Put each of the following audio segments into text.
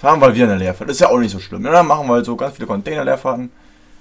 Fahren wir wieder eine Leerfahrt. Ist ja auch nicht so schlimm. Ja, dann machen wir halt so ganz viele Container-Leerfahrten.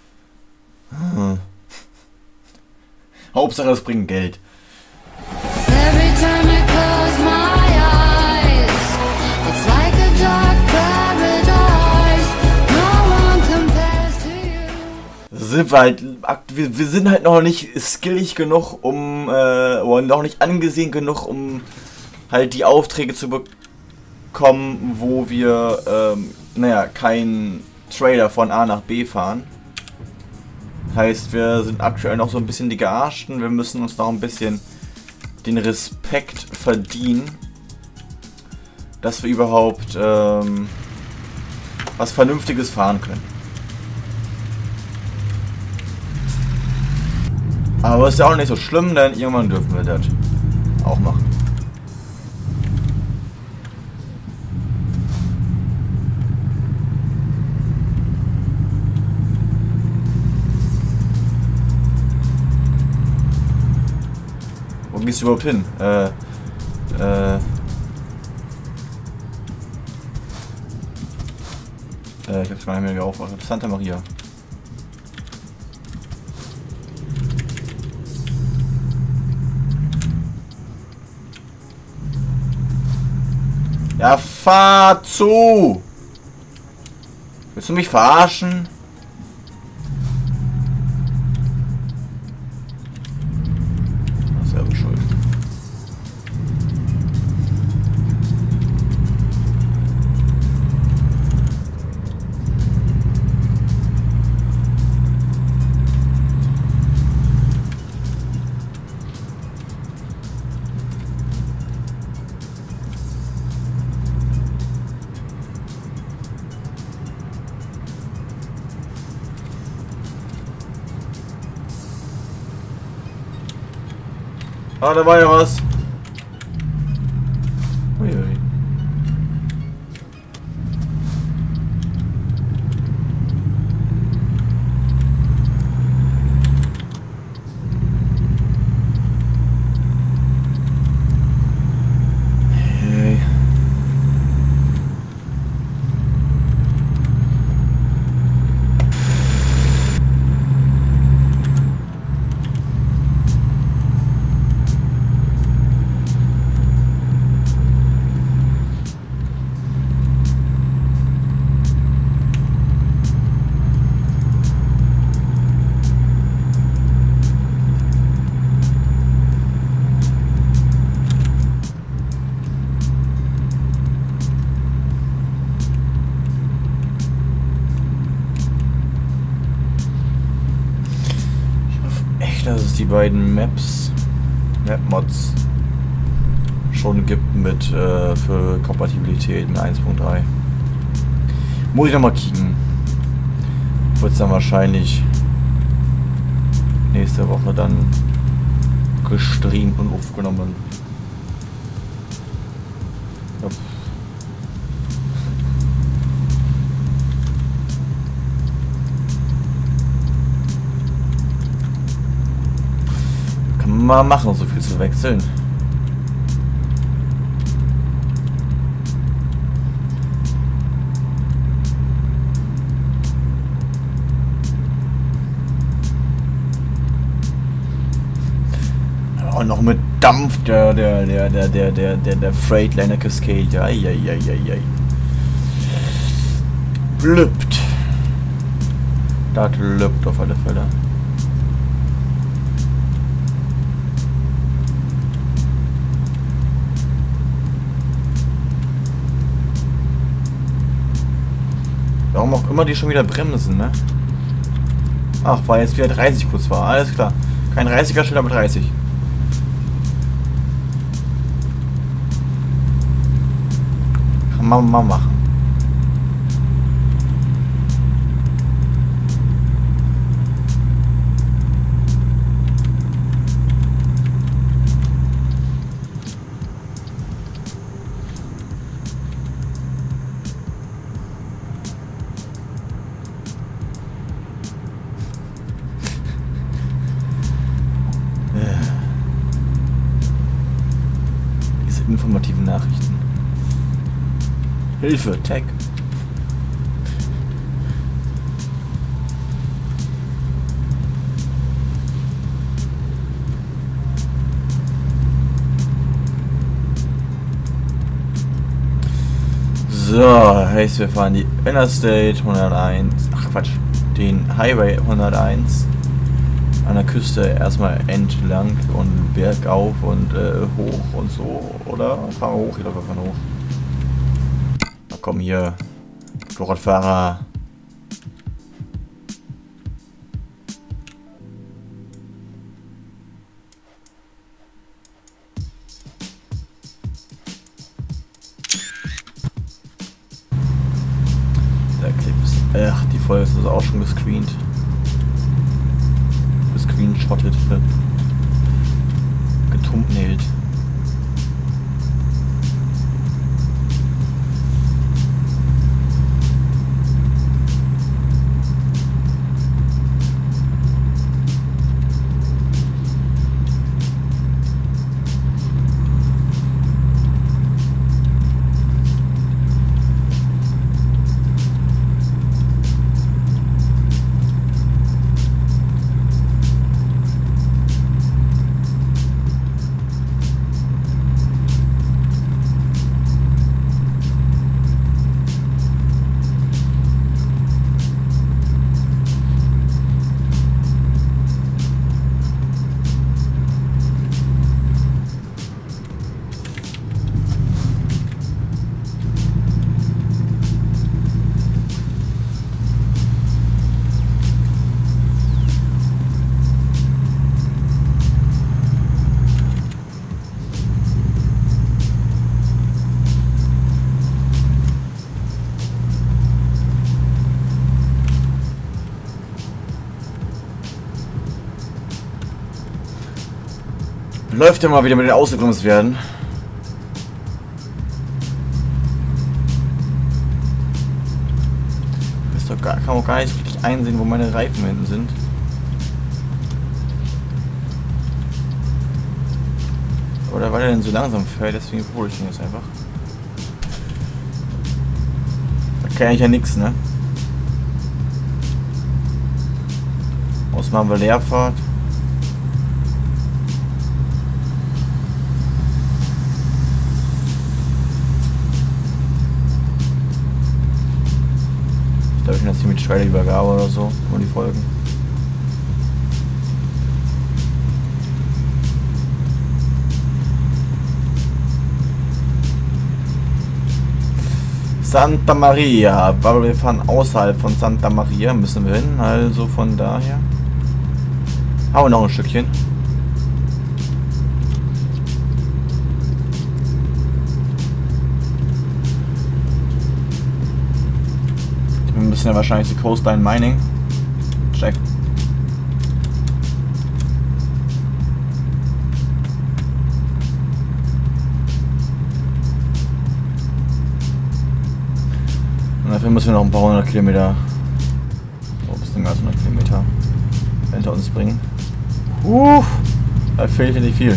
Hauptsache, es bringt Geld. Every time I close my eyes, it's like a dark paradise. No one compares to you. Sind wir halt, wir sind halt noch nicht skillig genug, oder noch nicht angesehen genug, um halt die Aufträge zu bekommen, wo wir, keinen Trailer von A nach B fahren. Heißt, wir sind aktuell noch so ein bisschen die Gearschten. Wir müssen uns noch ein bisschen den Respekt verdienen, dass wir überhaupt was Vernünftiges fahren können. Aber ist ja auch nicht so schlimm, denn irgendwann dürfen wir das auch machen. Wo gehst du überhaupt hin? Ich hab's gar nicht mehr aufgewacht. Santa Maria. Ja, fahr zu! Willst du mich verarschen? Selber schuld. Ah, da war ja was. Uiui. Hey. Dass es die beiden Map-Mods schon gibt mit für Kompatibilität mit 1.3. Muss ich nochmal kicken. Wird es dann wahrscheinlich nächste Woche dann gestreamt und aufgenommen. Ja. Mal machen, so viel zu wechseln. Und noch mit Dampf der Freightliner Cascade. Eieieiei. Lübt. Das lübt auf alle Fälle. Warum auch immer die schon wieder bremsen, ne? Ach, weil jetzt wieder 30 kurz war. Alles klar. Kein 30er Schild, aber 30. Kann man mal machen. Informative Nachrichten. Hilfe, Tech. So, heißt wir fahren die Interstate 101, ach Quatsch, den Highway 101 an der Küste erstmal entlang und bergauf und hoch und so, oder? Fahren wir hoch, ich glaube wir fahren hoch. Na komm hier, Motorradfahrer. Ach, die Folge ist also auch schon gescreenshottet. Getummelt. Läuft ja mal wieder mit den Außengrenzwerten. Kann auch gar nicht richtig einsehen, wo meine Reifen hinten sind. Oder weil er denn so langsam fährt, deswegen hole ich ihn jetzt einfach. Da kann ich ja nichts, ne? Außerdem haben wir Leerfahrt. Ich glaube, ich bin jetzt hier mit Trailerübergabe oder so, nur die Folgen. Santa Maria, aber wir fahren außerhalb von Santa Maria, müssen wir hin, also von daher. Haben wir noch ein Stückchen. Wir müssen ja wahrscheinlich die Coastline Mining. Check. Und dafür müssen wir noch ein paar hundert Kilometer, bis mehr als 100 Kilometer hinter uns bringen. Da fehlt ja nicht viel.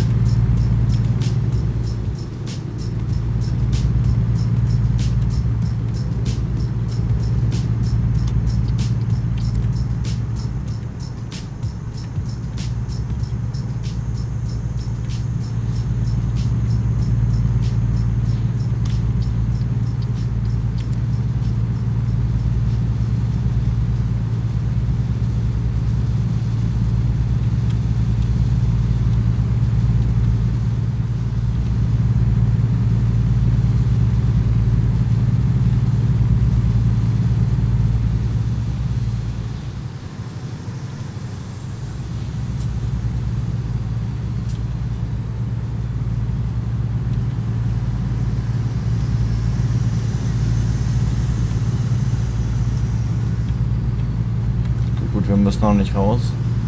Gut, wir müssen noch nicht raus.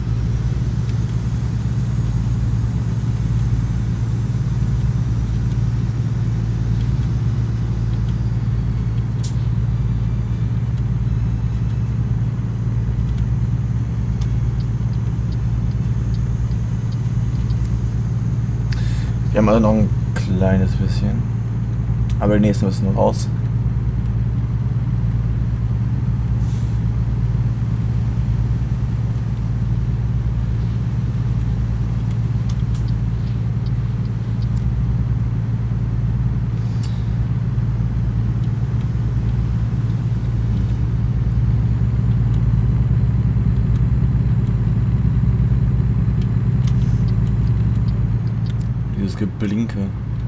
Wir haben also noch ein kleines bisschen. Aber die nächsten müssen noch raus. dieses Geblinke.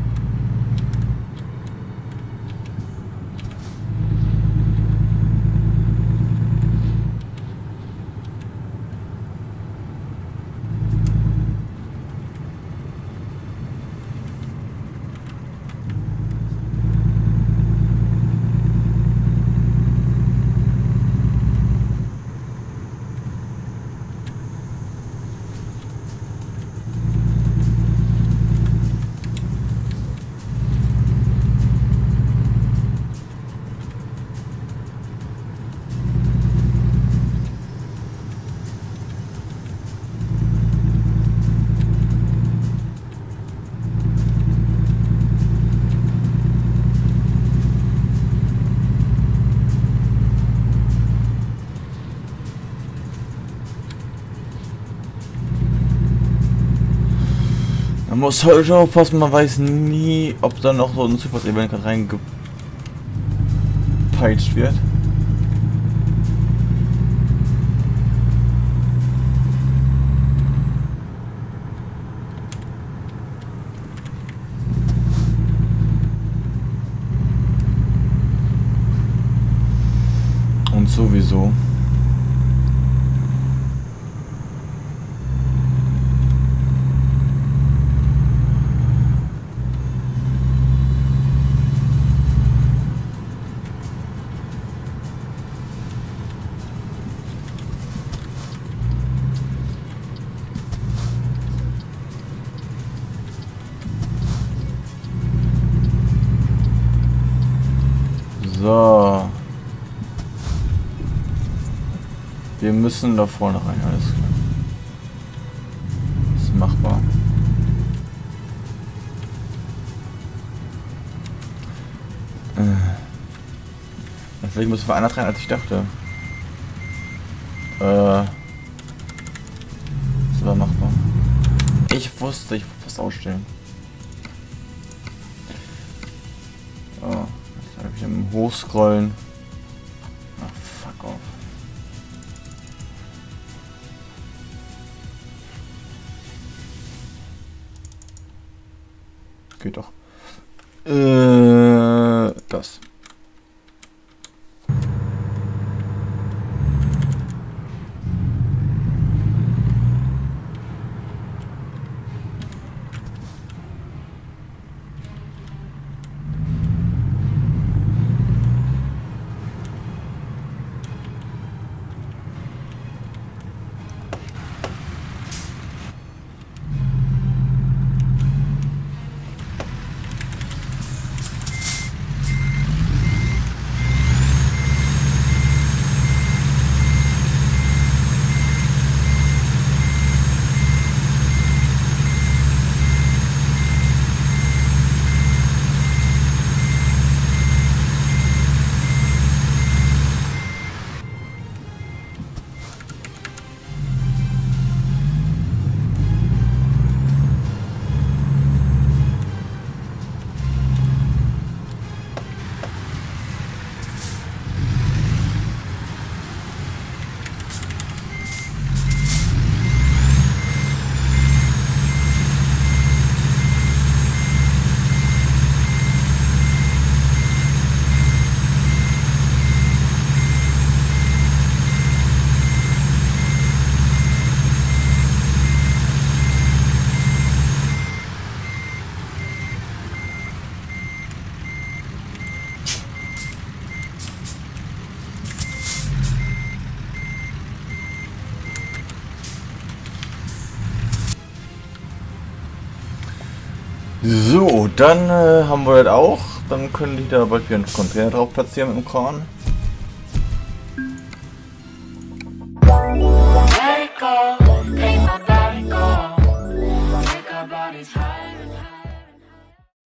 Man muss halt aufpassen, man weiß nie, ob da noch so ein Zufallsevent gerade reingepeitscht wird. Und sowieso. So. Wir müssen da vorne rein, alles klar. Ist machbar. Deswegen müssen wir anders rein, als ich dachte. Das war machbar. Ich wusste, ich muss was ausstellen. Oh. Im Hochscrollen. Ach, fuck off. Geht doch. Das. So, dann haben wir das auch. Dann können die da bald wieder einen Container drauf platzieren mit dem Kran. Let it go.